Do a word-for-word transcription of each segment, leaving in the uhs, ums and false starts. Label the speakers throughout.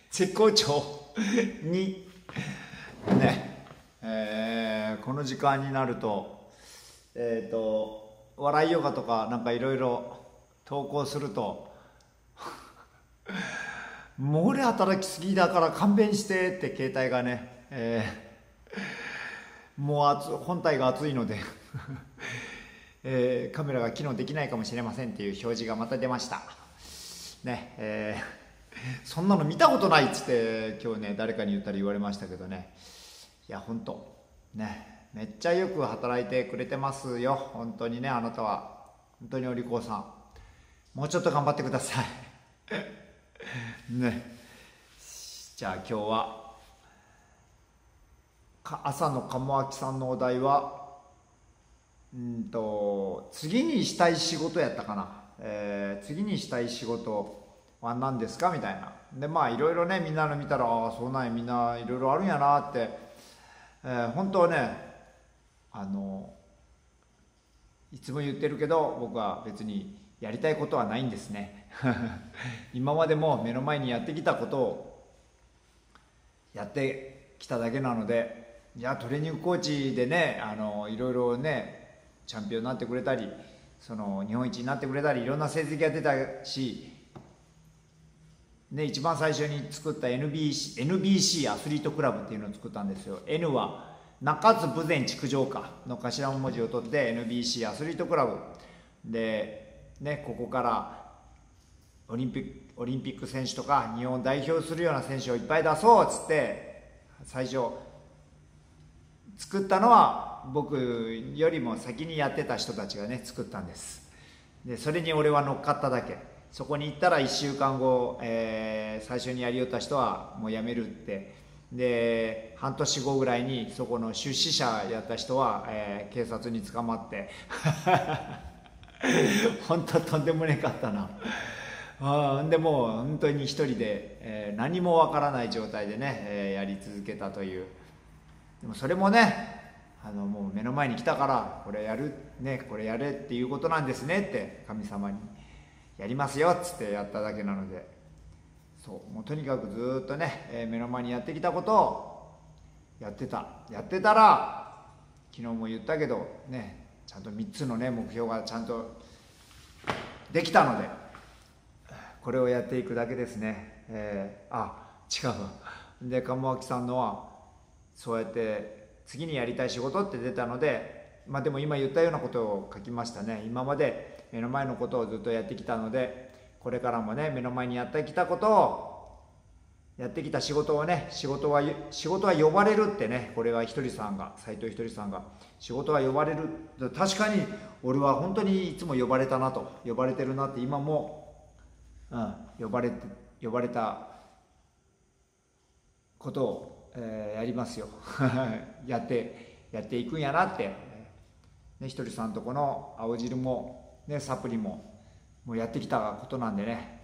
Speaker 1: 絶好調にね、えーこの時間になるとえっ、と笑いヨガとかなんかいろいろ投稿するともう俺働きすぎだから勘弁してって携帯がね、えーもう熱本体が熱いので、えーカメラが機能できないかもしれませんっていう表示がまた出ましたね。えーそんなの見たことないっつって今日ね誰かに言ったら言われましたけどね、いや本当ねめっちゃよく働いてくれてますよ本当にね。あなたは本当にお利口さん、もうちょっと頑張ってくださいね。じゃあ今日はか朝の鴨明さんのお題はうんと次にしたい仕事やったかな、えー次にしたい仕事は何ですかみたいな。でまあいろいろねみんなの見たら、ああそうなんやみんないろいろあるんやなって、えー本当はねあのいつも言ってるけど僕は別にやりたいことはないんですね今までも目の前にやってきたことをやってきただけなので、いやトレーニングコーチでねあのいろいろねチャンピオンになってくれたり、その日本一になってくれたりいろんな成績が出たし、ね、一番最初に作った エヌビーシー, エヌビーシー アスリートクラブっていうのを作ったんですよ。 N は中津豊前築城下の頭文字を取って エヌビーシー アスリートクラブで、ね、ここからオリンピック、オリンピック選手とか日本を代表するような選手をいっぱい出そうっつって最初作ったのは僕よりも先にやってた人たちがね作ったんです。でそれに俺は乗っかっただけ。そこに行ったらいっしゅうかんご、えー最初にやりよった人はもう辞めるって、で半年後ぐらいにそこの出資者やった人は、えー警察に捕まって本当とんでもねかったな。あでもう本当に一人で、えー何もわからない状態でね、えーやり続けたという。でもそれもねあのもう目の前に来たからこれやるねこれやれっていうことなんですねって神様にやりますよっつってやっただけなので、そうもうとにかくずっとね、えー目の前にやってきたことをやってたやってたら昨日も言ったけどねちゃんとみっつのね目標がちゃんとできたのでこれをやっていくだけですね。えー、あ違うわ。で鴨明さんのはそうやって次にやりたい仕事って出たので、まあでも今言ったようなことを書きましたね。今まで目の前のことをずっとやってきたので、これからもね目の前にやってきたことをやってきた仕事をね仕事は仕事は呼ばれるってね、これはひとりさんが斉藤ひとりさんが仕事は呼ばれる、確かに俺は本当にいつも呼ばれたなと呼ばれてるなって今も、うん、呼ばれて呼ばれたことを、えーやりますよやってやっていくんやなって、ね、ひとりさんとこの青汁も、ね、サプリももうやってきたことなんでね、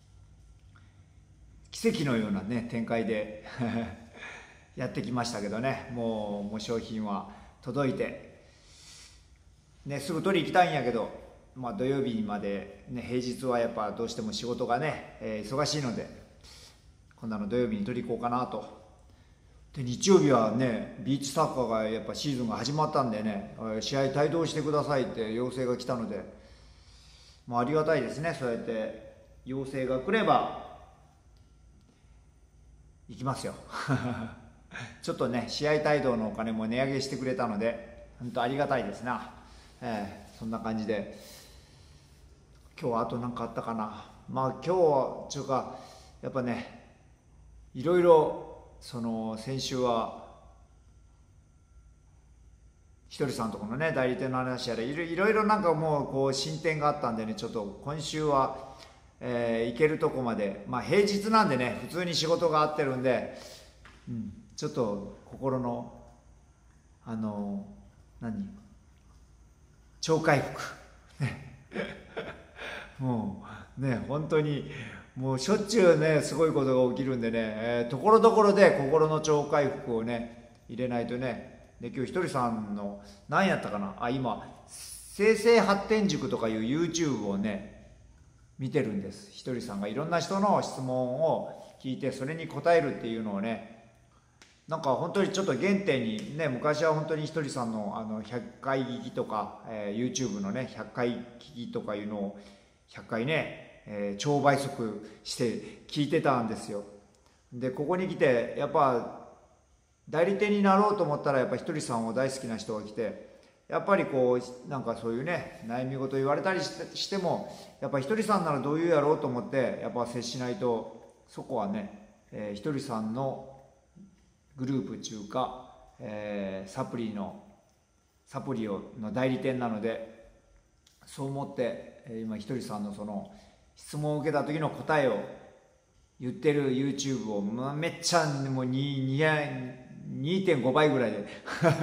Speaker 1: 奇跡のような、ね、展開でやってきましたけどね、もうもう商品は届いて、ね、すぐ取り行きたいんやけど、まあ、土曜日まで、ね、平日はやっぱどうしても仕事がね、えー忙しいので今度の土曜日に取り行こうかなと。で日曜日はねビーチサッカーがやっぱシーズンが始まったんでね、試合帯同してくださいって要請が来たので、まあ、ありがたいですね。そうやって要請が来れば行きますよちょっとね試合帯同のお金も値上げしてくれたので本当ありがたいですな、えーそんな感じで今日はあと何かあったかな。まあ今日はちゅうかやっぱねいろいろその先週はひとりさんとこのね代理店の話やらいろいろいろなんかもうこう進展があったんでね、ちょっと今週は、えー行けるとこまで、まあ平日なんでね普通に仕事があってるんで、うん、ちょっと心のあの何超回復ねもうね本当にもうしょっちゅうねすごいことが起きるんでね、えーところどころで心の超回復をね入れないとね。で今日ひとりさんの何やったかなあ、今生成発展塾とかいう YouTube をね見てるんです。ひとりさんがいろんな人の質問を聞いてそれに答えるっていうのをね、なんか本当にちょっと原点にね、昔は本当にひとりさんのあのひゃっかい聞きとか、えー、YouTube のねひゃっかい聞きとかいうのをひゃっかいね、えー、超倍速して聞いてたんですよ。でここに来てやっぱ代理店になろうと思ったらやっぱひとりさんを大好きな人が来て、やっぱりこうなんかそういうね悩み事言われたりしてしてもやっぱひとりさんならどういうやろうと思ってやっぱ接しないと、そこはね、えー、ひとりさんのグループ中か、えー、サプリのサプリをの代理店なので、そう思って今ひとりさんのその質問を受けた時の答えを言ってる YouTube を、まあ、めっちゃもうにてんごばいぐらいで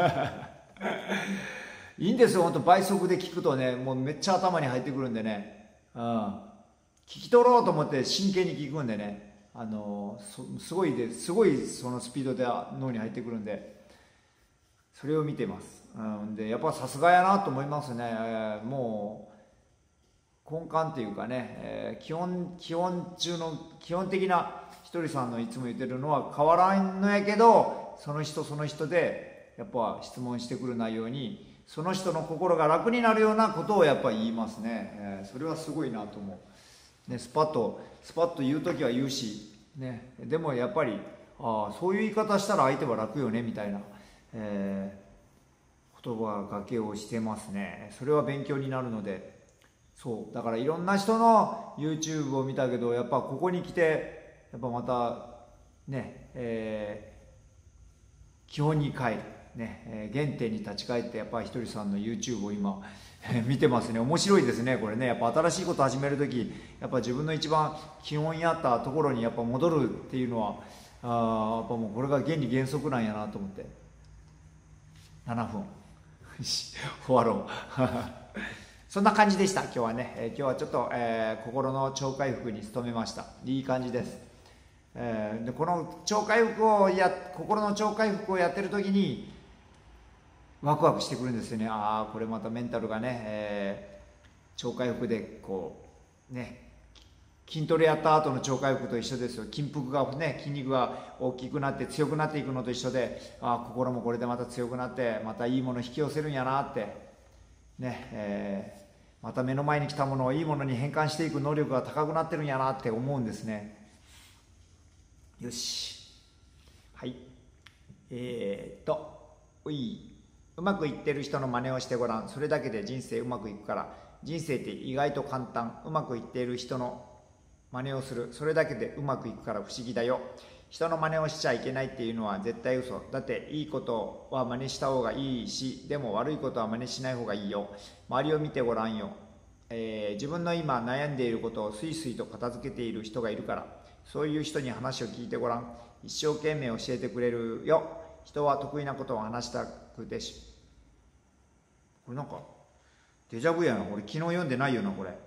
Speaker 1: いいんですよ。本当倍速で聞くとね、もうめっちゃ頭に入ってくるんでね、うん、聞き取ろうと思って真剣に聞くんでね、あのすごいですごいそのスピードで脳に入ってくるんで、それを見てます、うん、でやっぱさすがやなと思いますね、えー、もう根幹っていうかね、えー、基本基本中の基本的なひとりさんのいつも言ってるのは変わらんのやけど、その人その人でやっぱ質問してくる内容にその人の心が楽になるようなことをやっぱり言いますね、えー、それはすごいなと思う、ね、スパッとスパッと言う時は言うし、ね、でもやっぱりあそういう言い方したら相手は楽よねみたいな、えー、言葉がけをしてますね。それは勉強になるので、そうだからいろんな人の YouTube を見たけど、やっぱここに来てやっぱまたね、えー、基本に帰るね、えー、原点に立ち返ってやっぱりひとりさんの YouTube を今見てますね。面白いですねこれね。やっぱ新しいこと始める時やっぱ自分の一番基本やったところにやっぱ戻るっていうのは、あやっぱもうこれが原理原則なんやなと思って。ななふん終わろうそんな感じでした今日はね、えー、今日はちょっと、えー、心の超回復に努めました。いい感じです、えー、でこの超回復をや心の超回復をやってる時にワクワクしてくるんですよね。ああこれまたメンタルがね、えー、超回復でこうね筋トレやった後の超回復と一緒ですよ。筋腹がね筋肉が大きくなって強くなっていくのと一緒で、ああ心もこれでまた強くなってまたいいもの引き寄せるんやなってね、えー、また目の前に来たものをいいものに変換していく能力が高くなってるんやなって思うんですね。よし、はいえー、っとういうまくいってる人の真似をしてごらん。それだけで人生うまくいくから。人生って意外と簡単。うまくいっている人の真似をする。それだけでうまくいくから不思議だよ。人の真似をしちゃいけないっていうのは絶対嘘だって。いいことは真似した方がいいし、でも悪いことは真似しない方がいいよ。周りを見てごらんよ、えー、自分の今悩んでいることをスイスイと片付けている人がいるから。そういう人に話を聞いてごらん。一生懸命教えてくれるよ。人は得意なことを話したくてし、これなんかデジャブやな。俺昨日読んでないよなこれ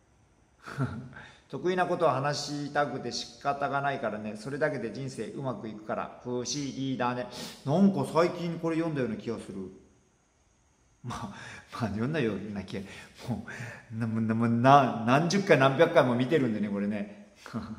Speaker 1: 得意なことを話したくて仕方がないからね。それだけで人生うまくいくから不思議だね。なんか最近これ読んだような気がする。まあ、まあ読んだような気が、もうななな何十回何百回も見てるんでねこれね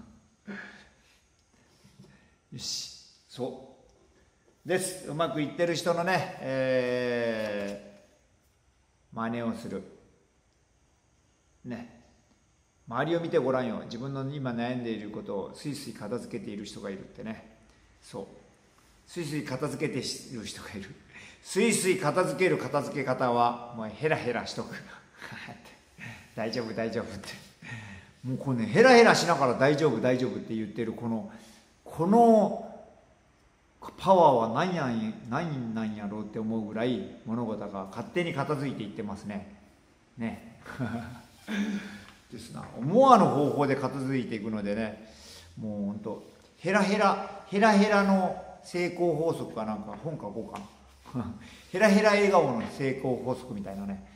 Speaker 1: よし、そうです。うまくいってる人のね、えー、真似をするね。周りを見てごらんよ。自分の今悩んでいることをスイスイ片付けている人がいるってね。そうスイスイ片付けている人がいる。スイスイ片付ける片付け方はもうヘラヘラしとく大丈夫大丈夫ってもうこれね、ヘラヘラしながら大丈夫大丈夫って言ってるこのこのパワーは何やん何なんやろうって思うぐらい物事が勝手に片付いていってますね。ねですな。思わぬ方法で片付いていくのでね、もうほんとヘラヘラヘラヘラの成功法則かなんか本書こうかなヘラヘラ笑顔の成功法則みたいなね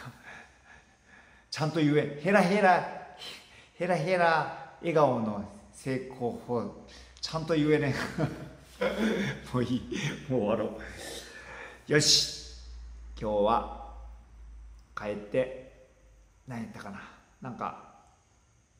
Speaker 1: ちゃんと言え。ヘラヘラヘラヘラ笑顔の成功法ちゃんと言えねもういい、もう終わろう。よし、今日は帰って何やったかな、なんか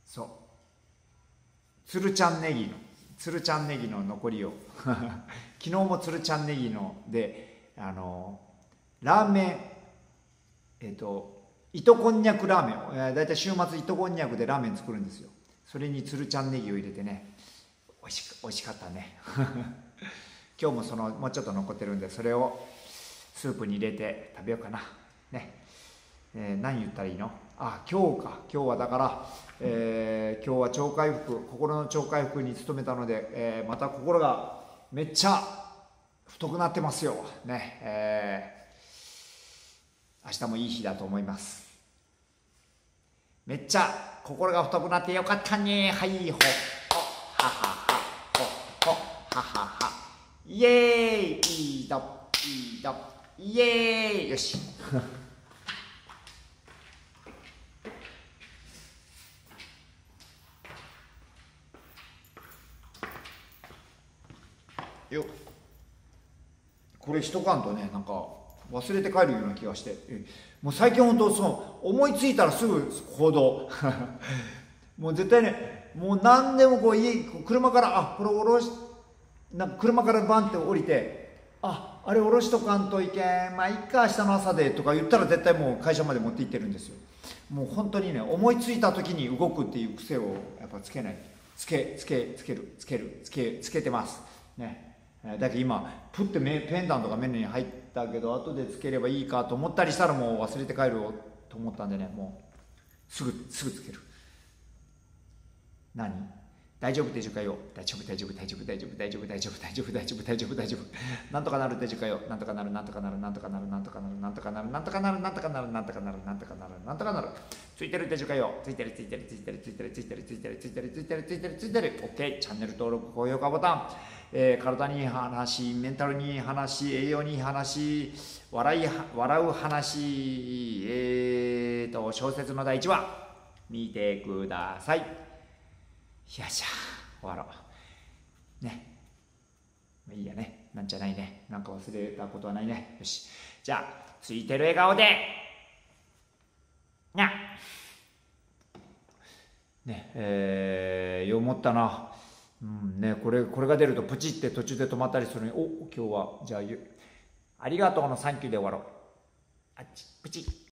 Speaker 1: そう鶴ちゃんネギの鶴ちゃんネギの残りを昨日も鶴ちゃんネギのであのラーメンえっ、と糸こんにゃくラーメンを、えー、だいたい週末糸こんにゃくでラーメン作るんですよ。それに鶴ちゃんネギを入れてね、おいしくおいしかったね今日もそのもうちょっと残ってるんで、それをスープに入れて食べようかなね。えー、何言ったらいいの。あ、今日か。今日はだから、えー、今日は超回復、心の超回復に努めたので、えー、また心がめっちゃ太くなってますよね。えー、明日もいい日だと思います。めっちゃ心が太くなってよかったね。はい、ほっはははほっはははイエーイ、いいといいとイエーイ、よしよっ、これしとかんとね、なんか忘れて帰るような気がして、もう最近本当そう思いついたらすぐ行動もう絶対ね、もう何でもこう家車からあこれ下ろしなんか車からバンって降りて、ああれ下ろしとかんといけん、まあいっか明日の朝でとか言ったら絶対もう会社まで持って行ってるんですよ。もう本当にね、思いついた時に動くっていう癖をやっぱつけない、つけつけつけるつけるつけつけてますね。だけど今プッてペンダントが目に入ったけど後でつければいいかと思ったりしたらもう忘れて帰ると思ったんでね、もうすぐすぐつける。何大丈夫手かよ、大丈夫大丈夫大丈夫大丈夫大丈夫大丈夫大丈夫大丈夫大丈夫大丈夫なんとかなる手かよ、なんとかなるなんとかなるなんとかなるなんとかなるなんとかなるなんとかなるなんとかなるなんとかなるなんとかなるなんとかなるついてる手かよ、ついてるついてるついてるついてるついてるついてるついてるついてるついてるついてる OK、 チャンネル登録高評価ボタン、えー、体にいい話、メンタルにいい話、栄養にいい話、笑い笑う話、えーと小説の第一話見てください。よっしゃ終わろうね。いいやね、なんじゃないね、なんか忘れたことはないね。よし、じゃあついてる笑顔でにゃねえー、よう思ったな。うんね、これこれが出るとプチって途中で止まったりするのに、お今日はじゃあありがとうのサンキューで終わろう。あっちプチッ